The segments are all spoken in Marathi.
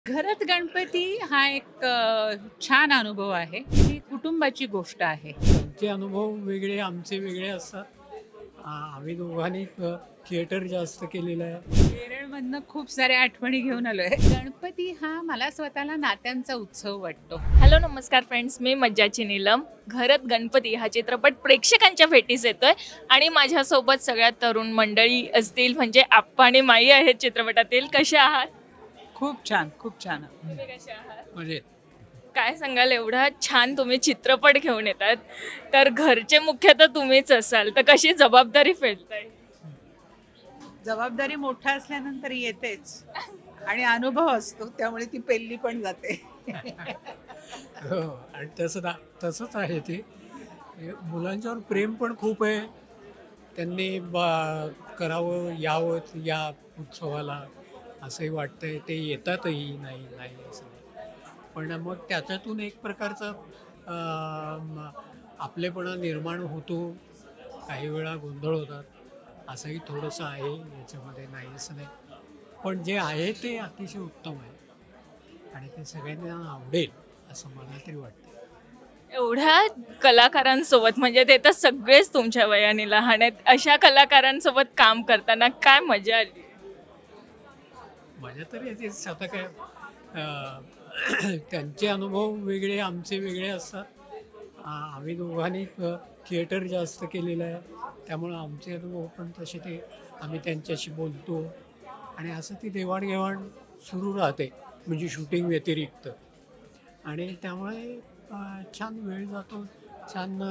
घरात गणपती हा एक छान अनुभव आहे. ही कुटुंबाची गोष्ट आहे. त्यांचे अनुभव वेगळे, आमचे वेगळे असतात. आम्ही दोघांनी थिएटर जास्त केलेलं आहे. केरळमधनं खूप साऱ्या आठवणी घेऊन आलोय. गणपती हा मला स्वतःला नात्यांचा उत्सव वाटतो. हॅलो नमस्कार फ्रेंड्स, मी मज्जाची नीलम. घरात गणपती हा चित्रपट प्रेक्षकांच्या भेटीस येतोय आणि माझ्यासोबत सगळ्यात तरुण मंडळी असतील म्हणजे आप्पा आणि माई आहेत चित्रपटातील. कशा आहात? खूप छान, खूप छान. तुम्ही कशा आहात? म्हणजे काय सांगाल, एवढा छान तुम्ही चित्रपट घेऊन येतात, तर घरचे मुख्य तर तुम्हीच असाल, तर कशी जबाबदारी पेलताय? जबाबदारी मोठा असल्यानंतर येतेच आणि अनुभव असतो, त्यामुळे ती पेलली पण जाते. हो, आणि तसंच आहे ते. मुलांच्यावर प्रेम पण खूप आहे. त्यांनी करावं, यावं या उत्सवाला असंही वाटतंय. ते येतातही, नाही नाही असं नाही. पण मग त्याच्यातून एक प्रकारचा आपलेपणा निर्माण होतो. काही वेळा गोंधळ होतात. असंही थोडंसं आहे याच्यामध्ये, नाही असं नाही. पण जे आहे ते अतिशय उत्तम आहे आणि ते सगळ्यांना आवडेल असं मला तरी वाटतं. एवढ्या कलाकारांसोबत, म्हणजे ते तर सगळेच तुमच्या वयाने लहान आहेत, अशा कलाकारांसोबत काम करताना काय मजा आली? माझ्या तरी तेच आता काय त्यांचे अनुभव वेगळे, आमचे वेगळे असतात. आम्ही दोघांनी थिएटर जास्त केलेलं आहे. त्यामुळं आमचे अनुभव पण तसे ते आम्ही त्यांच्याशी बोलतो आणि असं ती देवाणघेवाण सुरू राहते, म्हणजे शूटिंग व्यतिरिक्त. आणि त्यामुळे छान वेळ जातो, छान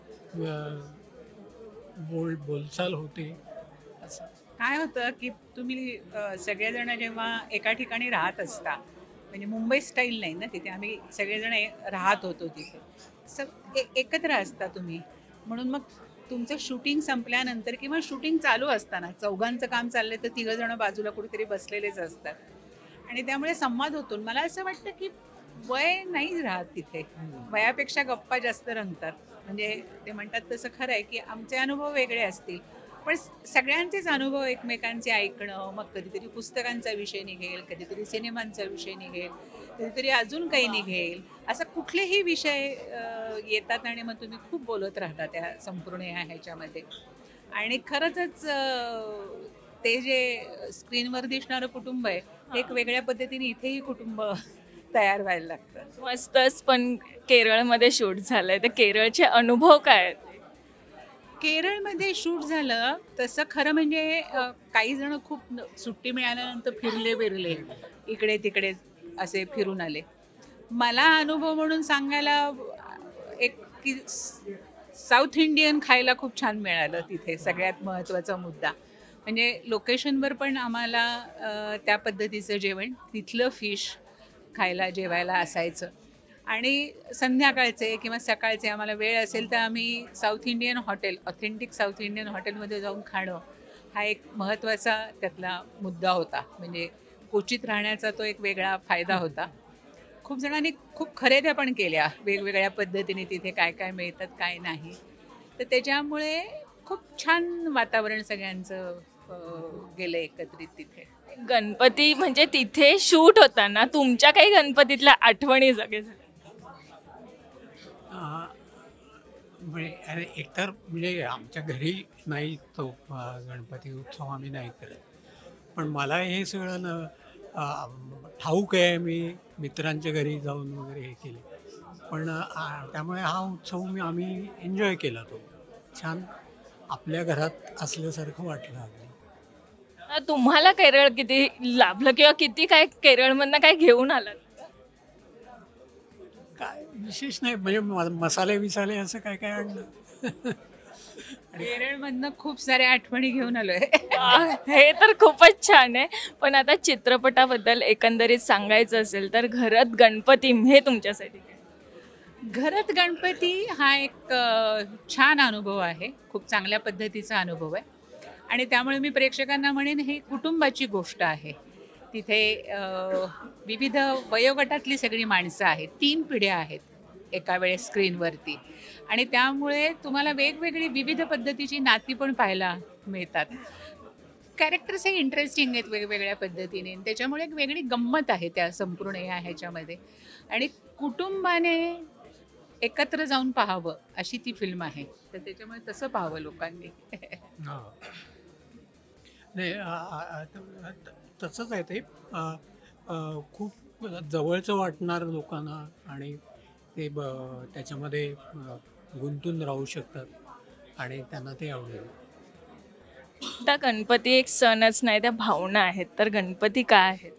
बोलचाल होते असं. काय होतं की तुम्ही सगळेजण जेव्हा एका ठिकाणी राहत असता, म्हणजे मुंबई स्टाईल नाही ना, तिथे आम्ही सगळेजण राहत होतो तिथे. एकत्र असता तुम्ही, म्हणून मग तुमचं शूटिंग संपल्यानंतर किंवा शूटिंग चालू असताना चौघांचं काम चाललंय तर तिघंजणं बाजूला कुठेतरी बसलेलेच असतात आणि त्यामुळे संवाद होतो. मला असं वाटतं की वय नाही राहत तिथे, वयापेक्षा गप्पा जास्त रंगतात. म्हणजे ते म्हणतात तसं खरं आहे की आमचे अनुभव वेगळे असतील, पण सगळ्यांचेच अनुभव एकमेकांचे ऐकणं, मग कधीतरी पुस्तकांचा विषय निघेल, कधीतरी सिनेमांचा विषय निघेल, कधीतरी अजून काही निघेल. असा कुठलेही विषय येतात आणि मग तुम्ही खूप बोलत राहता त्या संपूर्ण ह्याच्यामध्ये. आणि खरंच ते जे स्क्रीनवर दिसणारं कुटुंब आहे, ते एक वेगळ्या पद्धतीने इथेही कुटुंब तयार व्हायला लागतं. मस्तच. पण केरळमध्ये शूट झालंय, तर केरळचे अनुभव काय आहेत? केरळमध्ये शूट झालं तसं खरं म्हणजे काही जण खूप सुट्टी मिळाल्यानंतर फिरले इकडे तिकडे असे फिरून आले. मला अनुभव म्हणून सांगायला एक की साऊथ इंडियन खायला खूप छान मिळालं तिथे. सगळ्यात महत्त्वाचा मुद्दा म्हणजे लोकेशनवर पण आम्हाला त्या पद्धतीचं जेवण, तिथलं फिश खायला जेवायला असायचं. आणि संध्याकाळचे किंवा सकाळचे आम्हाला वेळ असेल तर आम्ही south Indian hotel, authentic south Indian हॉटेलमध्ये जाऊन खाणं हा एक महत्त्वाचा त्यातला मुद्दा होता. म्हणजे कोचित राहण्याचा तो एक वेगळा फायदा होता. खूप जणांनी खूप खरेद्या पण केल्या वेगवेगळ्या पद्धतीने, तिथे काय काय मिळतात काय नाही. तर त्याच्यामुळे खूप छान वातावरण सगळ्यांचं गेलं एकत्रित तिथे. गणपती म्हणजे तिथे शूट होताना तुमच्या काही गणपतीतल्या आठवणी जगे झाल्या? म्हणजे एकतर म्हणजे आमच्या घरी नाही तो गणपती उत्सव आम्ही नाही करत. पण मला हे सगळं ठाऊक आहे. मी मित्रांच्या घरी जाऊन वगैरे हे केले. पण त्यामुळे हा उत्सव आम्ही एन्जॉय केला. तो छान आपल्या घरात असल्यासारखं वाटलं अगदी. तुम्हाला केरळ किती लाभलं किंवा किती काय केरळमधनं काय घेऊन आलात? काय विशेष नाही, म्हणजे मसाले बिसाले असं काय काय आणलं. केरळमधनं खूप साऱ्या आठवणी घेऊन आलोय. हे तर खूपच छान आहे. पण आता चित्रपटाबद्दल एकंदरीत सांगायचं असेल तर घरात गणपती हे तुमच्यासाठी काय? घरात गणपती हा एक छान अनुभव आहे, खूप चांगल्या पद्धतीचा अनुभव आहे आणि त्यामुळे मी प्रेक्षकांना म्हणेन ही कुटुंबाची गोष्ट आहे. तिथे विविध वयोगटातली सगळी माणसं आहेत, 3 पिढ्या आहेत एका वेळेस स्क्रीनवरती आणि त्यामुळे तुम्हाला वेगवेगळी विविध पद्धतीची नाती पण पाहायला मिळतात. कॅरेक्टर्स हे इंटरेस्टिंग आहेत वेगवेगळ्या पद्धतीने. त्याच्यामुळे एक वेगळी गंमत आहे त्या संपूर्ण ह्याच्यामध्ये. आणि कुटुंबाने एकत्र जाऊन पाहावं अशी ती फिल्म आहे. तर त्याच्यामुळे तसं पाहावं लोकांनी. हां. नाही तसंच आहे ते. अ, खूप जवळचं वाटणार लोकांना आणि ते त्याच्यामध्ये गुंतून राहू शकतात आणि त्यांना ते आवडेल. आता गणपती एक सणच नाही, त्या भावना आहेत. तर गणपती काय आहेत?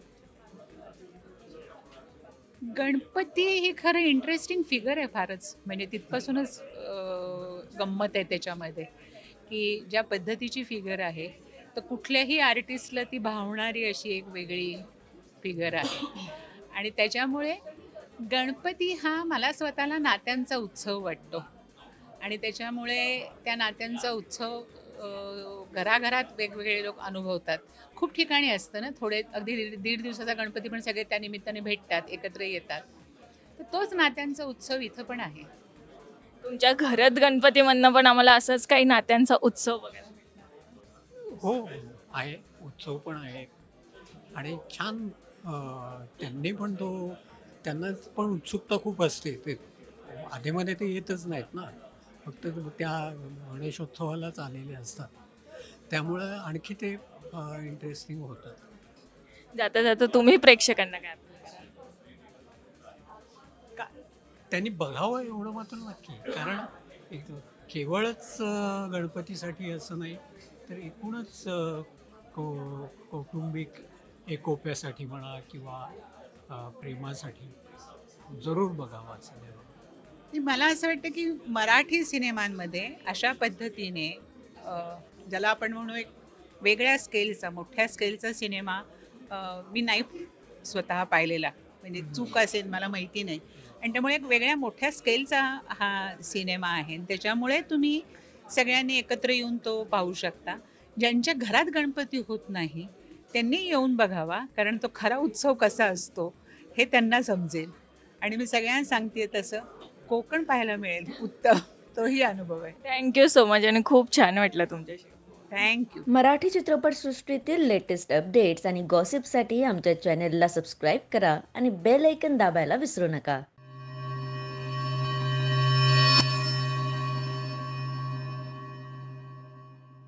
गणपती ही खरं इंटरेस्टिंग फिगर आहे फारच. म्हणजे तिथपासूनच गंमत आहे त्याच्यामध्ये, की ज्या पद्धतीची फिगर आहे, तर कुठल्याही आर्टिस्टला ती भावणारी अशी एक वेगळी फिगर आहे. आणि त्याच्यामुळे गणपती हा मला स्वतःला नात्यांचा उत्सव वाटतो. आणि त्याच्यामुळे त्या नात्यांचा उत्सव घराघरात वेगवेगळे लोक अनुभवतात. खूप ठिकाणी असतं ना, थोडे अगदी दीड दिवसाचा गणपती पण सगळे त्या निमित्ताने भेटतात, एकत्र येतात. तर तोच नात्यांचा उत्सव इथं पण आहे. तुमच्या घरात गणपतीमधनं पण आम्हाला असंच काही नात्यांचा उत्सव बघायला मिळतो. हो, आहे. उत्सव पण आहे आणि छान त्यांना पण उत्सुकता खूप असते. ते अधेमध्ये ते येतच नाहीत ना. फक्त त्या गणेशोत्सवालाच आलेले असतात. त्यामुळं आणखी ते इंटरेस्टिंग होतात. जाता जाता तुम्ही प्रेक्षकांना काय appeal कराल? का त्यांनी बघावं एवढं मात्र नक्की. कारण एक केवळच गणपतीसाठी असं नाही, तर एकूणच कौटुंबिक एकोप्यासाठी म्हणा किंवा प्रेमासाठी जरूर बघावा सिनेमा. मला असं वाटतं की मराठी सिनेमांमध्ये अशा पद्धतीने अ, ज्याला आपण म्हणू एक वेगळ्या स्केलचा, मोठ्या स्केलचा सिनेमा मी नाही स्वतः पाहिलेला. म्हणजे चूक असेल मला माहिती नाही. आणि त्यामुळे एक वेगळ्या मोठ्या स्केलचा हा सिनेमा आहे. आणि त्याच्यामुळे तुम्ही सगळ्यांनी एकत्र येऊन तो पाहू शकता. ज्यांच्या घरात गणपती होत नाही त्यांनी येऊन बघावा, कारण तो खरा उत्सव कसा असतो हे त्यांना समजेल. आणि मी सगळ्यांना सांगते तसं कोकण पाहायला मिळेल उत्तम. तोही अनुभव आहे. थँक्यू सो मच आणि खूप छान वाटलं तुमच्याशी. थँक्यू. मराठी चित्रपटसृष्टीतील लेटेस्ट अपडेट्स आणि गॉसिपसाठी आमच्या चॅनेलला सबस्क्राईब करा आणि बेल ऐकन दाबायला विसरू नका.